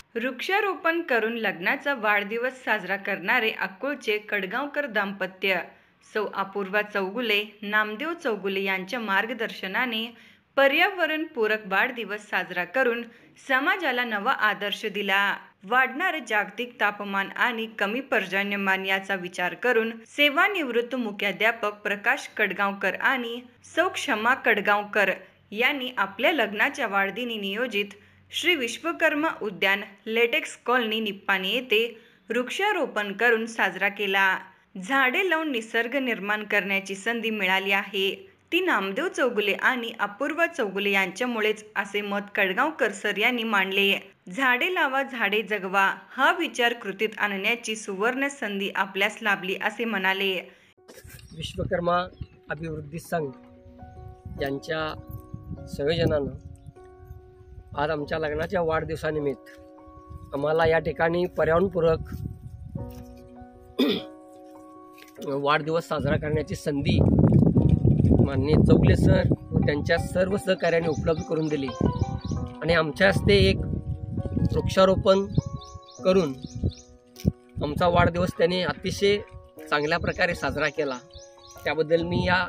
वृक्षारोपण करून लग्नाचा वाढदिवस साजरा करणारे अक्कोळचे कडगावकर दाम्पत्य सौ अपूर्वा चौगुले, नामदेव चौगुले यांच्या मार्गदर्शनाने पर्यावरणपूरक वाढदिवस साजरा करून समाजाला नवा आदर्श दिला. वाढणारे जागतिक तापमान आणि कमी पर्जन्यमान याचा विचार करून सेवानिवृत्त मुख्याध्यापक प्रकाश कडगावकर आणि सौ क्षमा कडगावकर यांनी आपल्या लग्नाच्या वाढदिनी नियोजित श्री विश्वकर्मा उद्यान लेटेक्स कॉलनी निप्पाणी येथे वृक्षारोपण करून साजरा केला. झाडे लावून निसर्ग निर्माण करण्याची संधी मिळाली आहे ती नामदेव चौगुले आणि अपूर्वा चौगुले यांच्यामुळेच, असे मत कडगावकर सर यांनी मांडले. झाडे लावा झाडे जगवा हा विचार कृतीत आणण्याची सुवर्ण संधी आपल्यास लाभली असे म्हणाले. विश्वकर्मा अभिवृद्धी संघ यांच्या संयोजनानं आज आमच्या लग्नाच्या वाढदिवसानिमित्त आम्हाला या ठिकाणी पर्यावरणपूरक वाढदिवस साजरा करण्याची संधी माननीय चौगुले सर व त्यांच्या सर्व सहकार्याने उपलब्ध करून दिली आणि आमच्या हस्ते एक वृक्षारोपण करून आमचा वाढदिवस त्यांनी अतिशय चांगल्या प्रकारे साजरा केला. त्याबद्दल मी या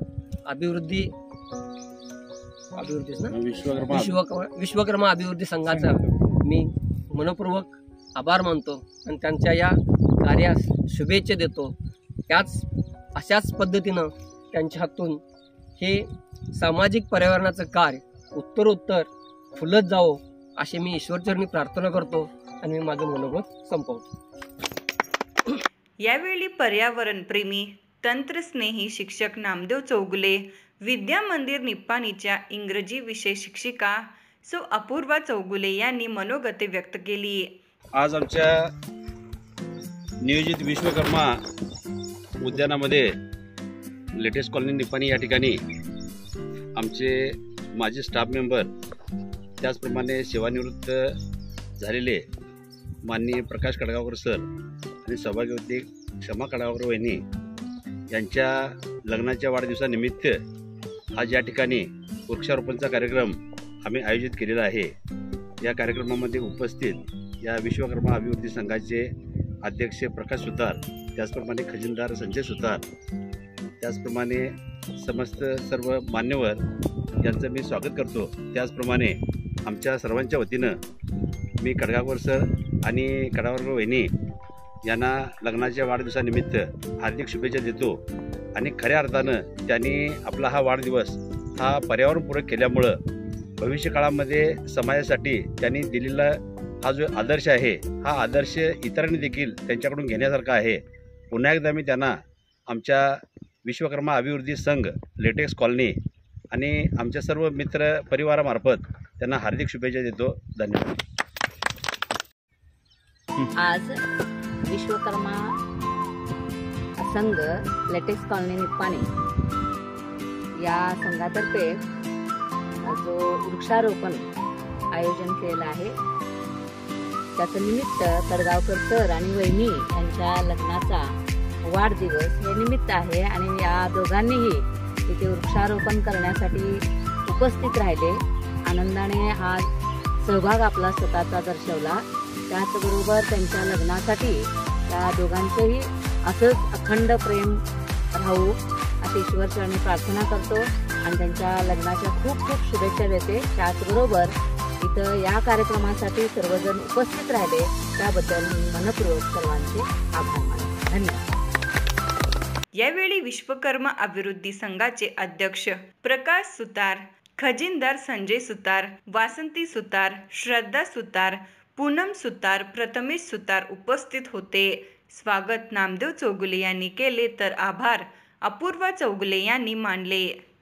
विश्वकर्मा अभिवृद्धी संघाचा मी मनपूर्वक आभार मानतो आणि त्यांच्या या कार्यास शुभेच्छा देतो. अशाच पद्धतीनं त्यांच्या हातून हे सामाजिक पर्यावरणाचं कार्य उत्तरोत्तर फुलत जावो अशी मी ईश्वरचरणी प्रार्थना करतो आणि मी माझं मनोगत संपवतो. यावेळी पर्यावरणप्रेमी तंत्रस्नेही शिक्षक नामदेव चौगुले, विद्या मंदिर निप्पाणीच्या इंग्रजी विषय शिक्षिका सौ अपूर्वा चौगुले यांनी मनोगते व्यक्त केली. आज आमच्या नियोजित विश्वकर्मा उद्यानामध्ये लेटेस्ट कॉलनी निप्पाणी या ठिकाणी आमचे माजी स्टाफ मेंबर, त्याचप्रमाणे सेवानिवृत्त झालेले माननीय प्रकाश कडगावकर सर आणि सौभाग्यवती क्षमा कडगावकर वहिनी यांच्या लग्नाच्या वाढदिवसानिमित्त आज या ठिकाणी वृक्षारोपणचा कार्यक्रम आम्ही आयोजित केलेला आहे. या कार्यक्रमामध्ये उपस्थित या विश्वकर्मा अभिवृद्धी संघाचे अध्यक्ष प्रकाश सुतार, त्याचप्रमाणे खजिनदार संजय सुतार, त्याचप्रमाणे समस्त सर्व मान्यवर यांचं मी स्वागत करतो. त्याचप्रमाणे आमच्या सर्वांच्या वतीनं मी कडगावकर सर आणि कडगावकर वहिनी यांना लग्नाच्या वाढदिवसानिमित्त हार्दिक शुभेच्छा देतो आणि खऱ्या अर्थानं त्यांनी आपला हा वाढदिवस हा पर्यावरणपूरक केल्यामुळं भविष्य काळामध्ये समाजासाठी त्यांनी दिलेला हा जो आदर्श आहे हा आदर्श इतरांनी देखील त्यांच्याकडून घेण्यासारखा आहे. पुन्हा एकदा मी त्यांना आमच्या विश्वकर्मा अभिवृद्धी संघ लेटेक्स कॉलनी आणि आमच्या सर्व मित्र परिवारामार्फत त्यांना हार्दिक शुभेच्छा देतो. धन्यवाद. आज विश्वकर्मा संघ लेटेक्स कॉलनी निप्पाणी या संघातर्फे जो वृक्षारोपण आयोजन केलेलं आहे त्याचं निमित्त कडगावकर सर आणि वहिनी यांच्या लग्नाचा वाढदिवस हे निमित्त आहे आणि या दोघांनीही तिथे वृक्षारोपण करण्यासाठी उपस्थित राहिले. आनंदाने हा सहभाग आपला स्वतःचा दर्शवला. त्याचबरोबर त्यांच्या लग्नासाठी त्या दोघांचंही असंच अखंड प्रेम राहू अशी ईश्वरचरणी प्रार्थना करतो आणि त्यांच्या लग्नाच्या खूप खूप शुभेच्छा देते. त्याचबरोबर इथं या कार्यक्रमासाठी सर्वजण उपस्थित राहिले त्याबद्दल मी मनपूर्वक सर्वांचे आभार मानतो. धन्यवाद. यावेळी विश्वकर्मा अभिवृद्धी संघाचे अध्यक्ष प्रकाश सुतार, खजिनदार संजय सुतार, वासंती सुतार, श्रद्धा सुतार, पूनम सुतार, प्रथमेश सुतार उपस्थित होते. स्वागत नामदेव चौगुले यांनी केले तर आभार अपूर्वा चौगुले यांनी मानले.